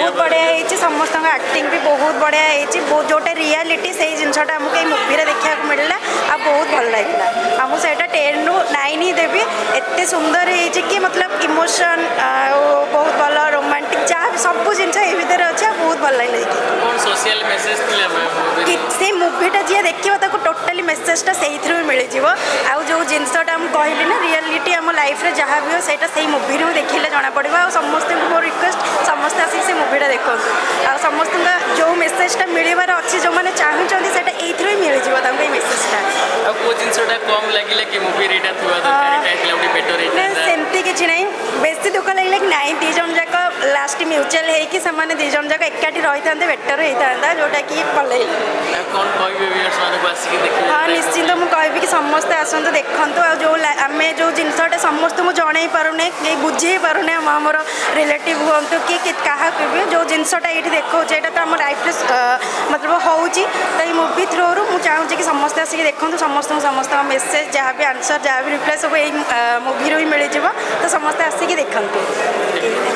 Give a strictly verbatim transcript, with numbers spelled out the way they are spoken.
बहुत बढ़िया है समस्त एक्टिंग भी बहुत बढ़िया है जोटा रियलिटी से जिनसा आमको ये मुवी देखा मिलला आ बहुत भल लगा आमको से टेन रु नाइन ही देवी एत सुंदर है कि मतलब इमोशन बहुत भल रोमांटिक जहाँ सब जिन भितर अच्छे बहुत भल लगे से मुवीटा जी देखिए टोटाली मेसेजटा से मिल जाव आउ जो जिनसा कहली ना रियलिटी आम लाइफ रे जहाँ भी हो सहीटा से मुवी देखिले जना पड़ो आ समस्त मो रिक्वेस्ट समस्त आसिक से मुवीटा देखो आ समस्त जो मेसेजटा मिलबार अच्छी जो मैंने चाहूँगी से मिल जाव मेसेजटा कम लगे कि मूवी रेटा सेमती किसी ना बेसी दुख लगे कि नाई दी जन जाक लास्ट म्यूचुअल होगी से दी जन जाक एकाठी रही था बेटर होता है जोटा कि भल हाँ निश्चिंत मुझे कहबी कि समस्ते आसतु देखु जो आम जो जिनसा समस्त मुझे जन पारूने कहीं बुझे पारूने आमर रिलेटिव हूँ कि क्या भी जो जिनसा ये देखा तो आम लाइफ मतलब हूँ तो ये मुवी थ्रू मुझे चाहूँगी कि समस्ते आसिक देखते समस्त समस्त मेसेज जहाँ भी आंसर जहाँ भी रिप्लाई सब यही मुवी ही मिल जाव तो समस्ते आसिक देखते।